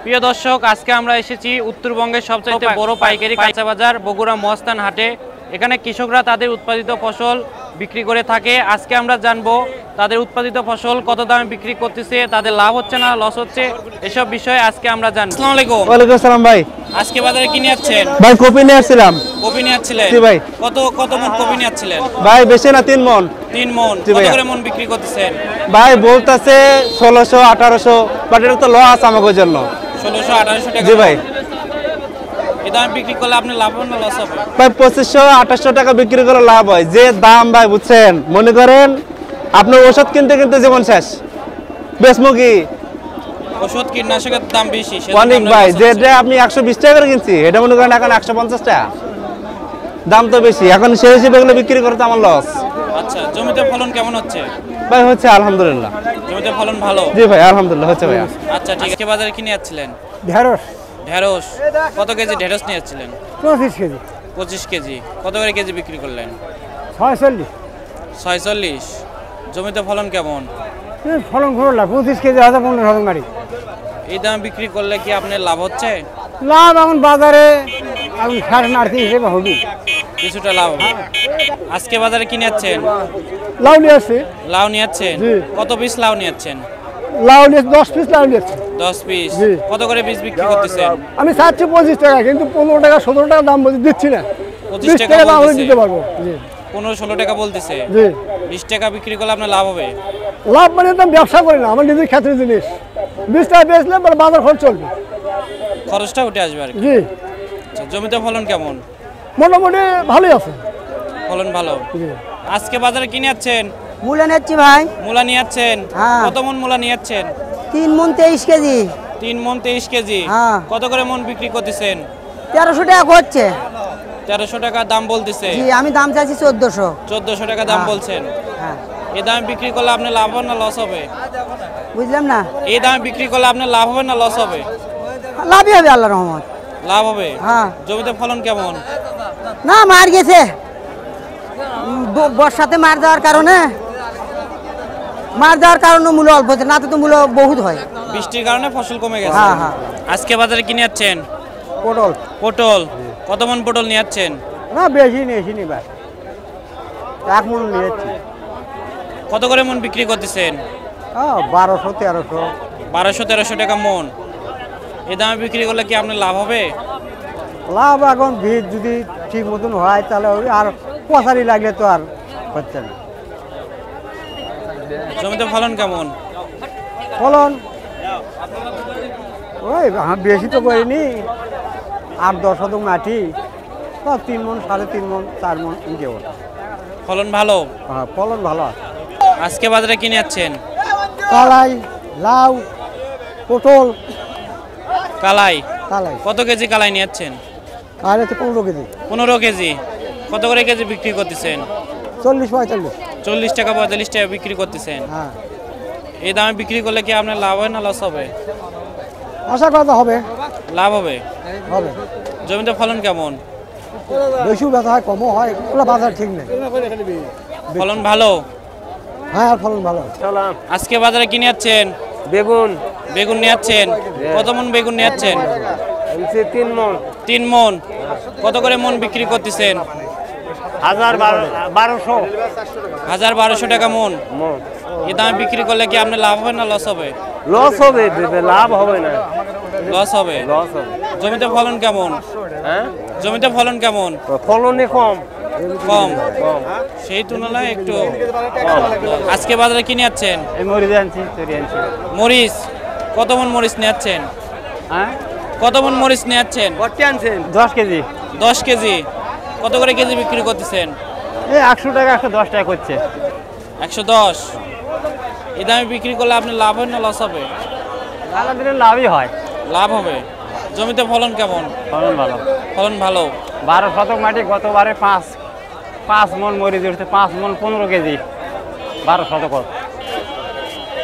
প্রিয় দর্শক, আজকে আমরা এসেছি উত্তরবঙ্গের সবচেয়ে বড় পাইকারি কাঁচা বাজার বগুড়া মহাস্থান হাটে। এখানে কৃষকরা তাদের উৎপাদিত ফসল বিক্রি করে থাকে। আজকে আমরা জানবো তাদের উৎপাদিত ফসল কত দামে বিক্রি করতেছে, তাদের লাভ হচ্ছে না লস হচ্ছে, এসব বিষয়ে আজকে আমরা জানবো। আসসালামু আলাইকুম। ওয়ালাইকুম আসসালাম ভাই। আজকে বাজারে কি নিয়ে যাচ্ছেন ভাই? কপি নিয়ে আসছিলাম। কপি নিয়ে যাচ্ছিলেন? জি ভাই। কত মন কপি নিয়ে যাচ্ছিলেন ভাই বেশি না 3 মন। 3 মন। কত করে মন বিক্রি করতেছেন? ভাই বলতাছে 1600 1800, বাট এটা তো লস আমাদের জন্য। 1600 1800 টাকা। জি ভাই। এই দামে বিক্রি করলে আপনি লাভ হবে না লস হবে? ভাই 2500 2800 টাকা বিক্রি করে লাভ হয়। যে দাম ভাই বুঝছেন, মনে করেন আপনার ওষুধ কিনতে কিনতে জীবন শেষ। বেসমু কি ওষুধ কীটনাশকের দাম বেশি অনেক ভাই। যেটা আপনি 120 টাকা করে কিনছি, এটা মনে করেন এখন 150 টাকা। দাম তো বেশি, এখন সেই হিসেবে এগুলো বিক্রি করতে আমার লস। আচ্ছা, জমিতে ফলন কেমন হচ্ছে? ভাই হচ্ছে আলহামদুলিল্লাহ। জমিতে ফলন ভালো? জি ভাই আলহামদুলিল্লাহ হচ্ছে ভাই। আচ্ছা ঠিক আছে। বাজারে কি নিয়ে যাচ্ছিলেন? ঢেঁড়স। ঢেঁড়স কত কেজি ঢেঁড়স নিয়ে যাচ্ছিলেন? 25 কেজি। 25 কেজি। কত করে কেজি বিক্রি করলেন? 46। 46। জমিতে ফলন কেমন? ফলন ভালো, 25 কেজি 1500 মারি। এই দাম বিক্রি করলে কি আপনার লাভ হচ্ছে? লাভ এখন বাজারে এখন 8.5 হিসেবে হবে, কিছুটা লাভ হবে। আজকে বাজারে কি নিয়ে যাচ্ছেন? লাউ নিয়ে আসছি। লাউ নিয়ে যাচ্ছেন? জি। কত পিস লাউ নিয়ে যাচ্ছেন? লাউ নিয়ে 10 পিস লাউ নিয়ে আসছি। 10 পিস। জি। কত করে পিস বিক্রি করতেছেন? আমি চাচ্ছি 25 টাকা, কিন্তু 15 টাকা 17 টাকা দাম বলতে দিচ্ছি না। 25 টাকা দাম বলতেছে? দিতে পারবো। জি। 15-16 টাকা বলতেছে? জি। 20 টাকা বিক্রি করলে আপনার লাভ হবে? লাভ মানে তো ব্যবসা করি না, আমার নিজের ক্ষেত্রে জিনিস। 20 টাকা বেচলে বাজার খরচ চলবে, খরচটা উঠে আসবে আর কি। জি। আচ্ছা, জমিতে ফলন কেমন? মোটামুটি ভালোই আছে। ফলন ভালো। জি। আজকে বাজারে কি নিয়ে যাচ্ছেন? মূলা নিচ্ছি ভাই। মূলা নিয়ে যাচ্ছেন? হ্যাঁ। কত মন মূলা নিয়ে যাচ্ছেন? 3 মন 23 কেজি। 3 মন 23 কেজি। হ্যাঁ। কত করে মন বিক্রি করতেছেন? 1300 টাকা করছে। 1300 টাকা দাম বলতেছে? জি, আমি দাম চাইছি 1400। 1400 টাকা দাম বলছেন? হ্যাঁ। এই দামে বিক্রি করলে আপনার লাভ হবে না লস হবে? বুঝলাম না। এই দামে বিক্রি করলে আপনার লাভ হবে না লস হবে? লাভই হবে আল্লাহর রহমত। লাভ হবে। হ্যাঁ। জমিতে ফলন কেমন? না, মার গেছে। বর্ষাতে মার যাওয়ার কারণে মূল্য অল্প হচ্ছে, না তো মূল্য বহুত হয়। বৃষ্টির কারণে ফসল কমে গেছে। হ্যাঁ হ্যাঁ। আজকে বাজারে কিনে যাচ্ছেন? পটল। পটল। কত মন পটল নিয়ে যাচ্ছেন? না বেশি নিয়েছি নি ভাই, 1 মন নিয়েছি। কত করে মন বিক্রি করতেছেন? 1200 1300। 1200-1300 টাকা মন। এই দামে বিক্রি করলে কি আপনার লাভ হবে? লাভ এখন বীজ যদি ঠিক মতন হয় তাহলে হবে, আর পচারি লাগলে তো আর হচ্ছে না। জমিতে ফলন কেমন? ফলন ওই বেশি তো করিনি, 8-10 শতক মাটি, তো 3 মন 3.5 মন 4 মন ইনকে ওঠা। ফলন ভালো? হ্যাঁ ফলন ভালো আছে। আজকে বাজারে কিনে যাচ্ছেন? কালাই, লাউ, পটল। কালাই। কালাই কত কেজি কালাই নিয়ে যাচ্ছেন? আর এতে 15 কেজি। 15 কেজি। কত করে কেজি বিক্রি করতেছেন? 40-45। 40 টাকা 45 টাকা বিক্রি করতেছেন? হ্যাঁ। এই দামে বিক্রি করলে কি আপনার লাভ হয় না লস হবে? আশা করা হবে লাভ হবে। হবে। জমিতে ফলন কেমন? বেশিও ব্যথা হয় কমও হয়, ওগুলো বাজার ঠিক নেই। ফলন ভালো? হ্যাঁ আর ফলন ভালো। আজকে বাজারে কিনে যাচ্ছেন? বেগুন। বেগুন নিয়ে যাচ্ছেন? কত মন বেগুন নিয়ে যাচ্ছেন? 3 মন। 3 মন। কত করে মন বিক্রি করতেছেন? 1200। 1200 টাকা মন। এই দামে বিক্রি করলে কি আপনার লাভ হবে না লস হবে? লস হবে, লাভ হবে না। লস হবে। লস হবে। জমিতে ফলন কেমন? হ্যাঁ জমিতে ফলন কেমন? ফলনে কম। কম। সেই তুলনায় একটু আজকে বাজারে কিনে যাচ্ছেন? মরিচ আনছি, তরি আনছি। মরিচ। কত মন মরিচ নিয়ে যাচ্ছেন? হ্যাঁ কত মন মরিচ নিয়ে যাচ্ছেন? কত আনছেন? 10 কেজি। 10 কেজি। কত করে কেজি বিক্রি করতেছেন? এই 100 টাকা 110 টাকা করছে। 110। এই দামে বিক্রি করলে আপনার লাভ হয় না লস হবে? আলহামদুলিল্লাহ লাভই হয়। লাভ হবে। জমিতে ফলন কেমন? ফলন ভালো। ফলন ভালো। 12 শতক মাটি, গতবারে 5 মন মরিচ উঠছে, 5 মন 15 কেজি, 12 শতক।